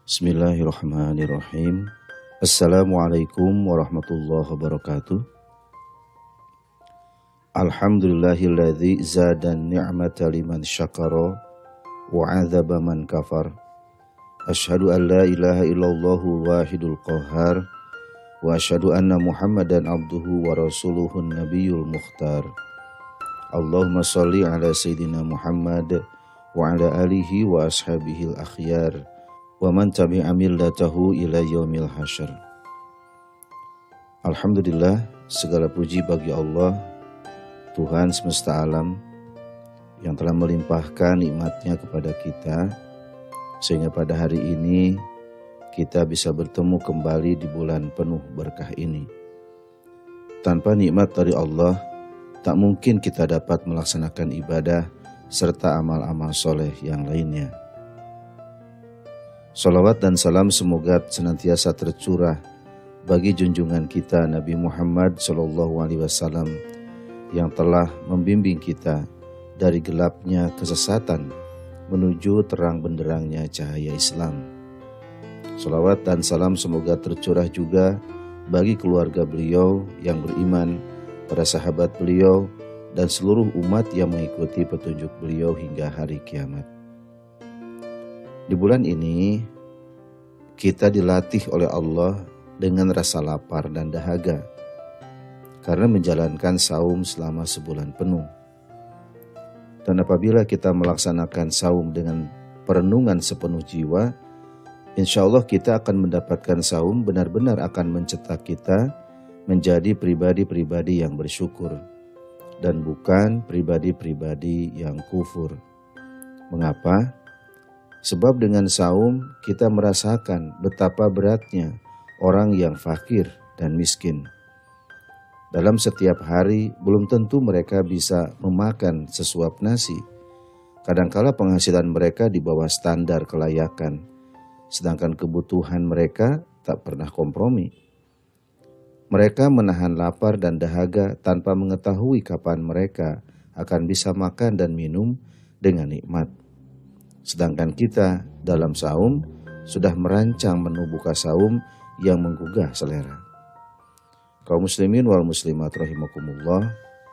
Bismillahirrahmanirrahim. Assalamualaikum warahmatullahi wabarakatuh. Alhamdulillahilladzi zadan ni'mata liman syakara wa 'adzaba man kafar. Asyhadu an la ilaha illallahul wahidul qahhar wa asyhadu anna Muhammadan abduhu wa rasuluhun nabiyul mukhtar. Allahumma shalli ala sayyidina Muhammad wa ala alihi wa ashabihil akhyar wa man tabi'a millatahu ila yaumil hasyr. Alhamdulillah, segala puji bagi Allah, Tuhan semesta alam, yang telah melimpahkan nikmatnya kepada kita, sehingga pada hari ini kita bisa bertemu kembali di bulan penuh berkah ini. Tanpa nikmat dari Allah, tak mungkin kita dapat melaksanakan ibadah serta amal-amal soleh yang lainnya. Salawat dan salam semoga senantiasa tercurah bagi junjungan kita Nabi Muhammad SAW yang telah membimbing kita dari gelapnya kesesatan menuju terang benderangnya cahaya Islam. Salawat dan salam semoga tercurah juga bagi keluarga beliau yang beriman, para sahabat beliau, dan seluruh umat yang mengikuti petunjuk beliau hingga hari kiamat. Di bulan ini, kita dilatih oleh Allah dengan rasa lapar dan dahaga karena menjalankan saum selama sebulan penuh. Dan apabila kita melaksanakan saum dengan perenungan sepenuh jiwa, insya Allah kita akan mendapatkan saum benar-benar akan mencetak kita menjadi pribadi-pribadi yang bersyukur dan bukan pribadi-pribadi yang kufur. Mengapa? Sebab dengan saum kita merasakan betapa beratnya orang yang fakir dan miskin. Dalam setiap hari belum tentu mereka bisa memakan sesuap nasi. Kadangkala penghasilan mereka di bawah standar kelayakan, sedangkan kebutuhan mereka tak pernah kompromi. Mereka menahan lapar dan dahaga tanpa mengetahui kapan mereka akan bisa makan dan minum dengan nikmat. Sedangkan kita dalam saum sudah merancang menu buka saum yang menggugah selera. Kaum muslimin wal muslimat rahimakumullah,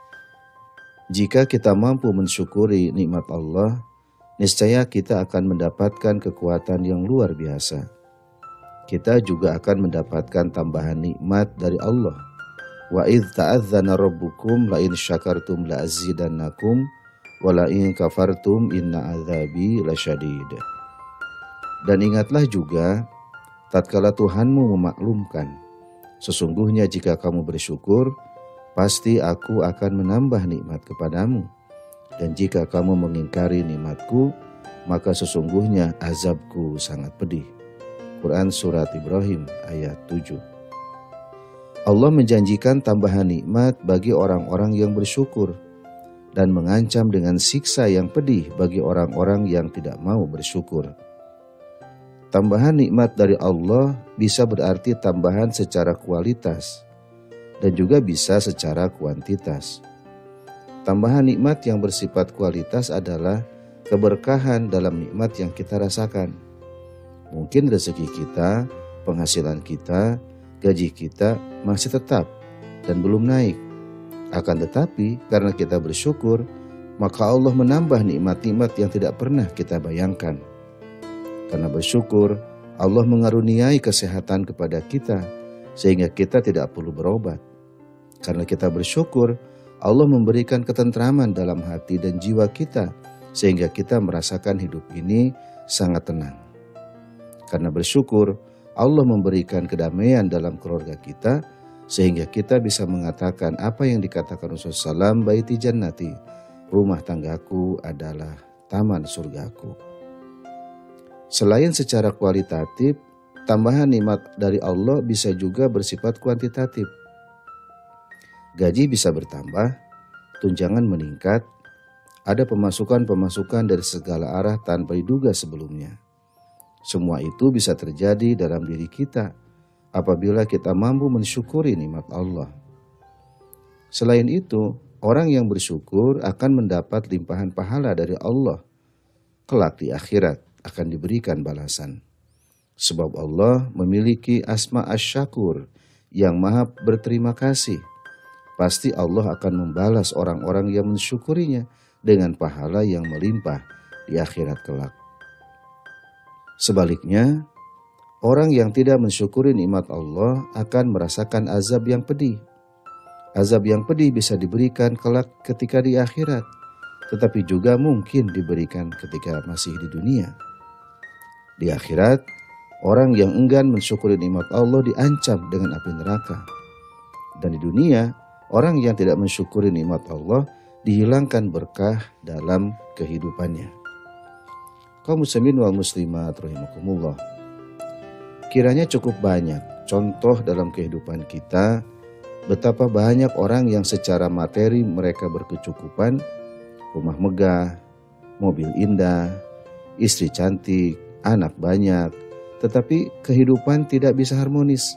jika kita mampu mensyukuri nikmat Allah, niscaya kita akan mendapatkan kekuatan yang luar biasa. Kita juga akan mendapatkan tambahan nikmat dari Allah. Wa idz ta'adzana rabbukum la in syakartum la azidannakum wala in kafartum inna azabi lasyadid. Dan ingatlah juga tatkala Tuhanmu memaklumkan, sesungguhnya jika kamu bersyukur, pasti aku akan menambah nikmat kepadamu. Dan jika kamu mengingkari nikmatku, maka sesungguhnya azabku sangat pedih. Quran Surat Ibrahim ayat 7. Allah menjanjikan tambahan nikmat bagi orang-orang yang bersyukur dan mengancam dengan siksa yang pedih bagi orang-orang yang tidak mau bersyukur. Tambahan nikmat dari Allah bisa berarti tambahan secara kualitas dan juga bisa secara kuantitas. Tambahan nikmat yang bersifat kualitas adalah keberkahan dalam nikmat yang kita rasakan. Mungkin rezeki kita, penghasilan kita, gaji kita masih tetap dan belum naik. Akan tetapi karena kita bersyukur, maka Allah menambah nikmat-nikmat yang tidak pernah kita bayangkan. Karena bersyukur, Allah mengaruniai kesehatan kepada kita sehingga kita tidak perlu berobat. Karena kita bersyukur, Allah memberikan ketentraman dalam hati dan jiwa kita sehingga kita merasakan hidup ini sangat tenang. Karena bersyukur, Allah memberikan kedamaian dalam keluarga kita sehingga kita bisa mengatakan apa yang dikatakan Rasulullah SAW, baiti jannati, rumah tanggaku adalah taman surgaku. Selain secara kualitatif, tambahan nikmat dari Allah bisa juga bersifat kuantitatif. Gaji bisa bertambah, tunjangan meningkat, ada pemasukan-pemasukan dari segala arah tanpa diduga sebelumnya. Semua itu bisa terjadi dalam diri kita apabila kita mampu mensyukuri nikmat Allah. Selain itu, orang yang bersyukur akan mendapat limpahan pahala dari Allah. Kelak di akhirat akan diberikan balasan. Sebab Allah memiliki asma asy-syakur yang maha berterima kasih. Pasti Allah akan membalas orang-orang yang mensyukurinya dengan pahala yang melimpah di akhirat kelak. Sebaliknya, orang yang tidak mensyukuri nikmat Allah akan merasakan azab yang pedih. Azab yang pedih bisa diberikan kelak ketika di akhirat, tetapi juga mungkin diberikan ketika masih di dunia. Di akhirat, orang yang enggan mensyukuri nikmat Allah diancam dengan api neraka. Dan di dunia, orang yang tidak mensyukuri nikmat Allah dihilangkan berkah dalam kehidupannya. Kaum muslimin wal muslimat rahimakumullah. Kiranya cukup banyak contoh dalam kehidupan kita betapa banyak orang yang secara materi mereka berkecukupan, rumah megah, mobil indah, istri cantik, anak banyak, tetapi kehidupan tidak bisa harmonis.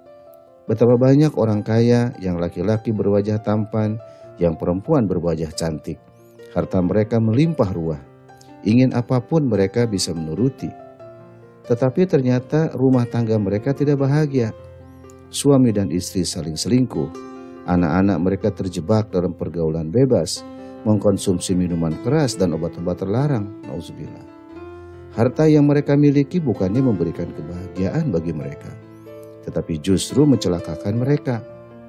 Betapa banyak orang kaya yang laki-laki berwajah tampan, yang perempuan berwajah cantik. Harta mereka melimpah ruah. Ingin apapun mereka bisa menuruti. Tetapi ternyata rumah tangga mereka tidak bahagia. Suami dan istri saling selingkuh. Anak-anak mereka terjebak dalam pergaulan bebas, mengkonsumsi minuman keras dan obat-obat terlarang. Nauzubillah. Harta yang mereka miliki bukannya memberikan kebahagiaan bagi mereka, tetapi justru mencelakakan mereka.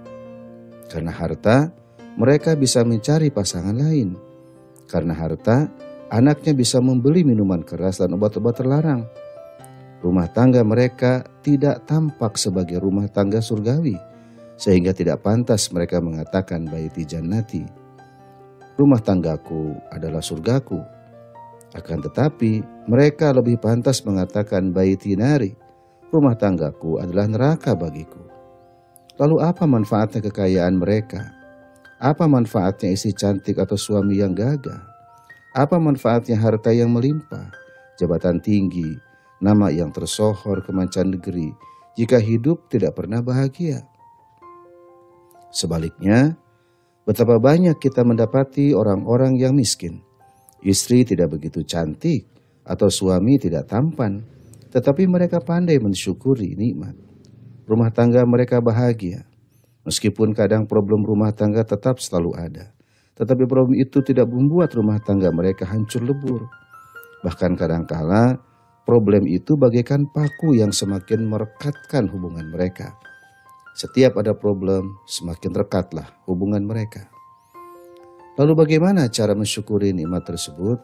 Karena harta, mereka bisa mencari pasangan lain. Karena harta, anaknya bisa membeli minuman keras dan obat-obat terlarang. Rumah tangga mereka tidak tampak sebagai rumah tangga surgawi, sehingga tidak pantas mereka mengatakan baiti jannati. Rumah tanggaku adalah surgaku. Akan tetapi, mereka lebih pantas mengatakan baiti nari. Rumah tanggaku adalah neraka bagiku. Lalu apa manfaatnya kekayaan mereka? Apa manfaatnya istri cantik atau suami yang gagah? Apa manfaatnya harta yang melimpah, jabatan tinggi, nama yang tersohor ke mancanegeri, jika hidup tidak pernah bahagia? Sebaliknya, betapa banyak kita mendapati orang-orang yang miskin. Istri tidak begitu cantik atau suami tidak tampan, tetapi mereka pandai mensyukuri nikmat. Rumah tangga mereka bahagia. Meskipun kadang problem rumah tangga tetap selalu ada, tetapi problem itu tidak membuat rumah tangga mereka hancur lebur. Bahkan kadangkala problem itu bagaikan paku yang semakin merekatkan hubungan mereka. Setiap ada problem, semakin rekatlah hubungan mereka. Lalu bagaimana cara mensyukuri nikmat tersebut?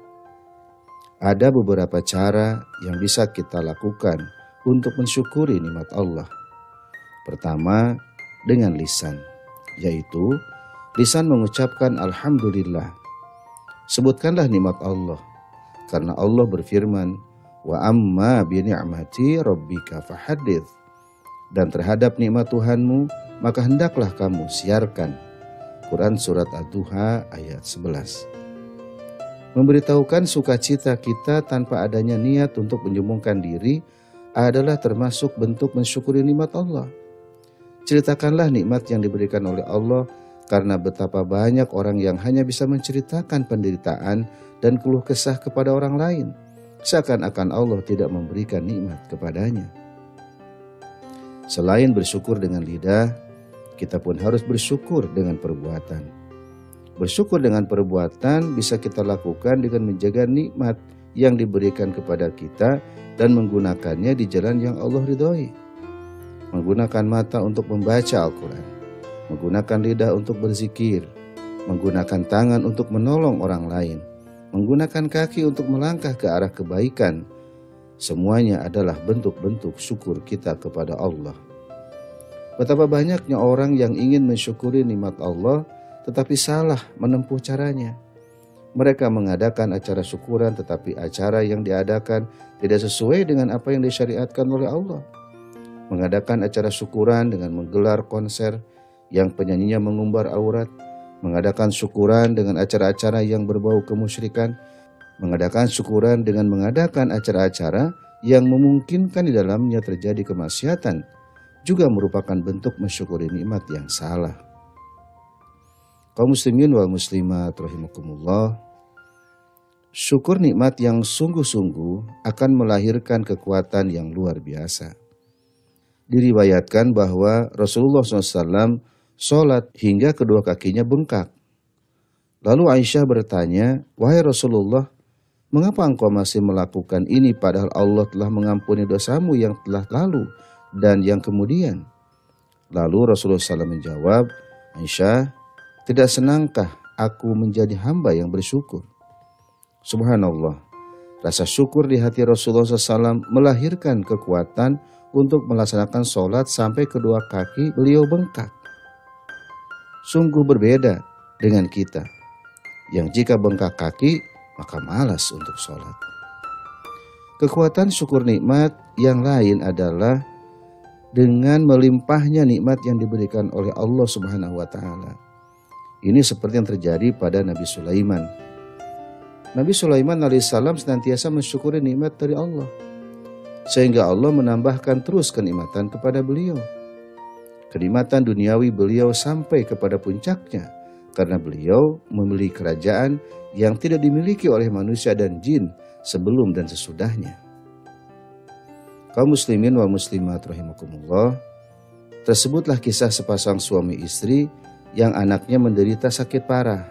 Ada beberapa cara yang bisa kita lakukan untuk mensyukuri nikmat Allah. Pertama, dengan lisan, yaitu lisan mengucapkan Alhamdulillah. Sebutkanlah nikmat Allah, karena Allah berfirman, wa amma bi ni'mati rabbika fahadits. Dan terhadap nikmat Tuhanmu, maka hendaklah kamu siarkan. Quran Surat Ad-Duha ayat 11. Memberitahukan sukacita kita tanpa adanya niat untuk menyombongkan diri adalah termasuk bentuk mensyukuri nikmat Allah. Ceritakanlah nikmat yang diberikan oleh Allah, karena betapa banyak orang yang hanya bisa menceritakan penderitaan dan keluh kesah kepada orang lain, seakan-akan Allah tidak memberikan nikmat kepadanya. Selain bersyukur dengan lidah, kita pun harus bersyukur dengan perbuatan. Bersyukur dengan perbuatan bisa kita lakukan dengan menjaga nikmat yang diberikan kepada kita dan menggunakannya di jalan yang Allah ridhoi. Menggunakan mata untuk membaca Al-Quran, menggunakan lidah untuk berzikir, menggunakan tangan untuk menolong orang lain, menggunakan kaki untuk melangkah ke arah kebaikan. Semuanya adalah bentuk-bentuk syukur kita kepada Allah. Betapa banyaknya orang yang ingin mensyukuri nikmat Allah, tetapi salah menempuh caranya. Mereka mengadakan acara syukuran, tetapi acara yang diadakan tidak sesuai dengan apa yang disyariatkan oleh Allah. Mengadakan acara syukuran dengan menggelar konser yang penyanyinya mengumbar aurat, mengadakan syukuran dengan acara-acara yang berbau kemusyrikan, mengadakan syukuran dengan mengadakan acara-acara yang memungkinkan di dalamnya terjadi kemaksiatan, juga merupakan bentuk mensyukuri nikmat yang salah. Kaum muslimin wal muslimat rahimakumullah, syukur nikmat yang sungguh-sungguh akan melahirkan kekuatan yang luar biasa. Diriwayatkan bahwa Rasulullah SAW sholat hingga kedua kakinya bengkak. Lalu Aisyah bertanya, "Wahai Rasulullah, mengapa engkau masih melakukan ini padahal Allah telah mengampuni dosamu yang telah lalu dan yang kemudian?" Lalu Rasulullah SAW menjawab, "Aisyah, tidak senangkah aku menjadi hamba yang bersyukur?" Subhanallah, rasa syukur di hati Rasulullah SAW melahirkan kekuatan untuk melaksanakan sholat sampai kedua kaki beliau bengkak. Sungguh berbeda dengan kita, yang jika bengkak kaki maka malas untuk sholat. Kekuatan syukur nikmat yang lain adalah dengan melimpahnya nikmat yang diberikan oleh Allah Subhanahu wa Ta'ala. Ini seperti yang terjadi pada Nabi Sulaiman. Nabi Sulaiman alaihissalam senantiasa mensyukuri nikmat dari Allah, sehingga Allah menambahkan terus kenikmatan kepada beliau. Kenikmatan duniawi beliau sampai kepada puncaknya karena beliau memiliki kerajaan yang tidak dimiliki oleh manusia dan jin sebelum dan sesudahnya. Kaum muslimin wal muslimat rahimakumullah, tersebutlah kisah sepasang suami istri yang anaknya menderita sakit parah.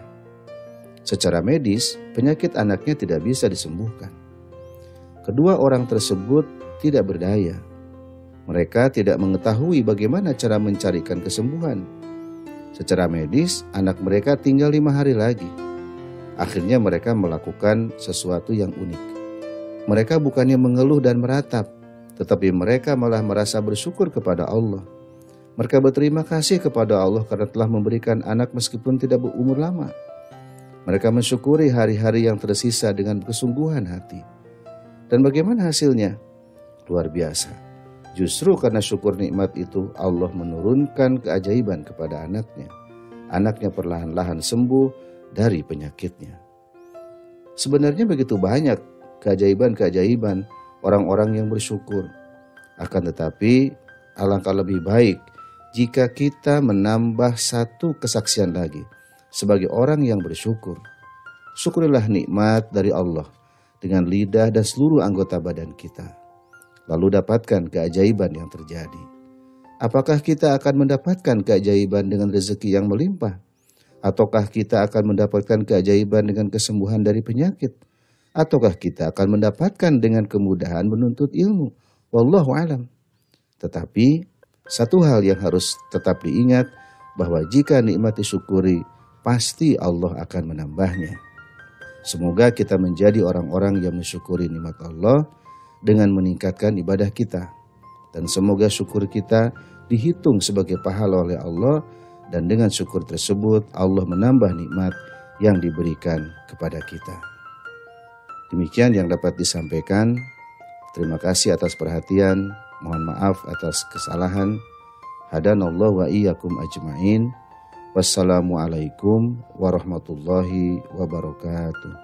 Secara medis, penyakit anaknya tidak bisa disembuhkan. Kedua orang tersebut tidak berdaya. Mereka tidak mengetahui bagaimana cara mencarikan kesembuhan. Secara medis, anak mereka tinggal 5 hari lagi. Akhirnya mereka melakukan sesuatu yang unik. Mereka bukannya mengeluh dan meratap, tetapi mereka malah merasa bersyukur kepada Allah. Mereka berterima kasih kepada Allah karena telah memberikan anak meskipun tidak berumur lama. Mereka mensyukuri hari-hari yang tersisa dengan kesungguhan hati. Dan bagaimana hasilnya? Luar biasa. Justru karena syukur nikmat itu Allah menurunkan keajaiban kepada anaknya. Anaknya perlahan-lahan sembuh dari penyakitnya. Sebenarnya begitu banyak keajaiban-keajaiban orang-orang yang bersyukur. Akan tetapi alangkah lebih baik jika kita menambah satu kesaksian lagi sebagai orang yang bersyukur. Syukurilah nikmat dari Allah dengan lidah dan seluruh anggota badan kita. Lalu dapatkan keajaiban yang terjadi. Apakah kita akan mendapatkan keajaiban dengan rezeki yang melimpah? Ataukah kita akan mendapatkan keajaiban dengan kesembuhan dari penyakit? Ataukah kita akan mendapatkan dengan kemudahan menuntut ilmu? Wallahu alam. Tetapi satu hal yang harus tetap diingat, bahwa jika nikmat disyukuri, pasti Allah akan menambahnya. Semoga kita menjadi orang-orang yang mensyukuri nikmat Allah dengan meningkatkan ibadah kita. Dan semoga syukur kita dihitung sebagai pahala oleh Allah, dan dengan syukur tersebut Allah menambah nikmat yang diberikan kepada kita. Demikian yang dapat disampaikan. Terima kasih atas perhatian. Mohon maaf atas kesalahan. Hadanallahu wa iyyakum ajmain. Wassalamualaikum warahmatullahi wabarakatuh.